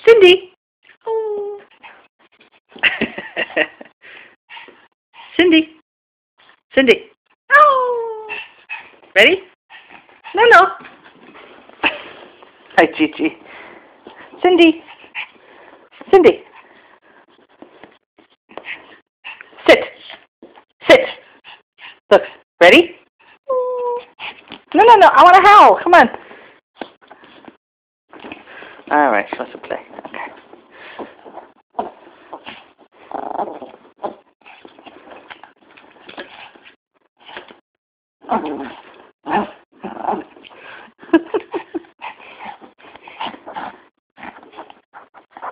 Cindi. Oh. Cindi. Cindi. Oh. Ready? No, no. Hi, Gigi. Cindi. Cindi. Sit. Sit. Look. Ready? No, no, no. I want to howl. Come on. All right. She wants to play.